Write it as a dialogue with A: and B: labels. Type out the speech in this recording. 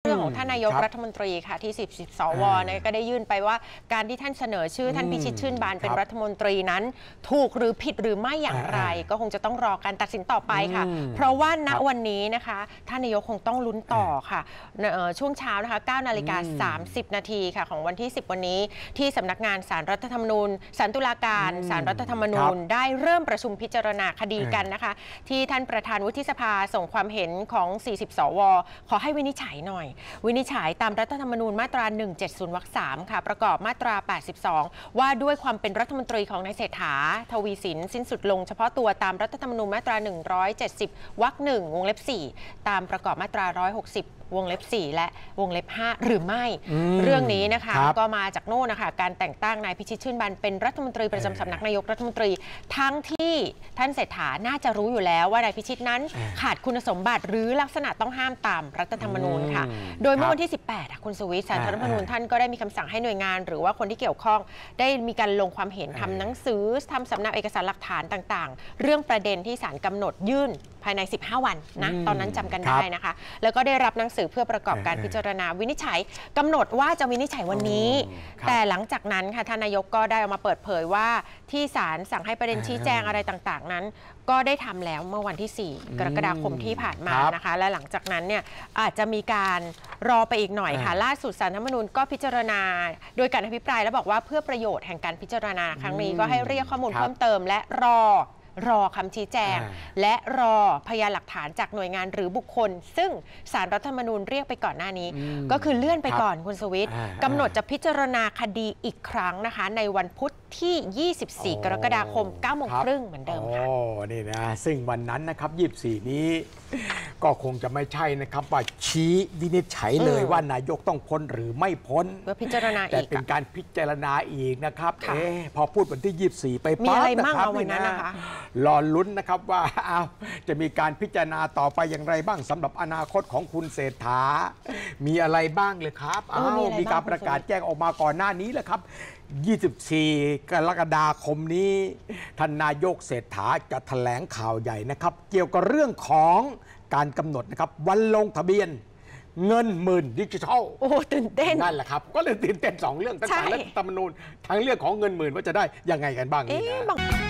A: รื่องของท่านนายกรัฐมนตรีค่ะที่10 สวก็ได้ยื่นไปว่าการที่ท่านเสนอชื่อท่านพิชิตชื่นบานเป็นรัฐมนตรีนั้นถูกหรือผิดหรือไม่อย่างไรก็คงจะต้องรอการตัดสินต่อไปค่ะเพราะว่าณวันนี้นะคะท่านนายกคงต้องลุ้นต่อค่ะช่วงเช้านะคะ 9:30 นาทีค่ะของวันที่10วันนี้ที่สำนักงานศาลรัฐธรรมนูญศาลตุลาการศาลรัฐธรรมนูญได้เริ่มประชุมพิจารณาคดีกันนะคะที่ท่านประธานวุฒิสภาส่งความเห็นของ40 สวขอให้วินิจฉัยหน่อยวินิจฉัยตามรัฐธรรมนูญมาตรา170 วรรค 3ค่ะประกอบมาตรา82ว่าด้วยความเป็นรัฐมนตรีของนายเศรษฐาทวีสินสิ้นสุดลงเฉพาะตัวตามรัฐธรรมนูญมาตรา170 วรรค 1 วงเล็บ 4ตามประกอบมาตรา160วงเล็บ 4 และวงเล็บ 5 หรือไม่เรื่องนี้นะคะก็มาจากโน่นนะคะการแต่งตั้งนายพิชิตชื่นบานเป็นรัฐมนตรีประจำสำนักนายกรัฐมนตรีทั้งที่ท่านเศรษฐาน่าจะรู้อยู่แล้วว่านายพิชิตนั้นขาดคุณสมบัติหรือลักษณะต้องห้ามตามรัฐธรรมนูญค่ะโดยเมื่อวันที่18คุณสุวิทย์ศาลรัฐธรรมนูญท่านก็ได้มีคำสั่งให้หน่วยงานหรือว่าคนที่เกี่ยวข้องได้มีการลงความเห็นทำหนังสือทำสำเนาเอกสารหลักฐานต่างๆเรื่องประเด็นที่ศาลกำหนดยื่นภายใน15 วันนะตอนนั้นจำกันได้นะคะแล้วก็ได้รับหนังสือเพื่อประกอบการพิจารณาวินิจฉัยกำหนดว่าจะวินิจฉัยวันนี้แต่หลังจากนั้นค่ะท่านนายกก็ได้ออกมาเปิดเผยว่าที่ศาลสั่งให้ประเด็นชี้แจงอะไรต่างๆนั้นก็ได้ทำแล้วเมื่อวันที่4 กรกฎาคมที่ผ่านมานะคะและหลังจากนั้นเนี่ยอาจจะมีการรอไปอีกหน่อยค่ะล่าสุดศาลรัฐธรรมนูญก็พิจารณาโดยการอภิปรายแล้วบอกว่าเพื่อประโยชน์แห่งการพิจารณาครั้งนี้ก็ให้เรียกข้อมูลเพิ่มเติมและรอคำชี้แจงและรอพยานหลักฐานจากหน่วยงานหรือบุคคลซึ่งศาลรัฐธรรมนูญเรียกไปก่อนหน้านี้ก็คือเลื่อนไปก่อนคุณสวิทย์กำหนดจะพิจารณาคดีอีกครั้งนะคะในวันพุธที่ 24 กรกฎาคม 9 โมงครึ่งเหมือนเดิมค่ะ
B: นี่นะซึ่งวันนั้นนะครับ24 นี้ก็คงจะไม่ใช่นะครับว่าชี้วินิจฉัยเลยว่านายกต้องพ้นหรือไม่พ้น
A: เพื่อพิจารณาอีก
B: แต่เป็นการพิจารณาอีกนะครับพอพูดวันที่ 24 ไปปั๊บนะครับ
A: วันนั้นนะคะ
B: รอลุ้นนะครับว่าจะมีการพิจารณาต่อไปอย่างไรบ้างสำหรับอนาคตของคุณเศรษฐามีอะไรบ้างเลยครับมีการประกาศแจ้งออกมาก่อนหน้านี้แหละครับ24 กรกฎาคมนี้ท่านนายกเศรษฐาจะแถลงข่าวใหญ่นะครับเกี่ยวกับเรื่องของการกำหนดนะครับวันลงทะเบียนเงินหมื่นดิจิทัล
A: โอ้ตื่นเต้น
B: นั่นแหละครับก็เลยตื่นเต้น2 เรื่องทั้งศาลรัฐธรรมนูญทั้งเรื่องของเงินหมื่นว่าจะได้ยังไงกันบ้างนี่นะ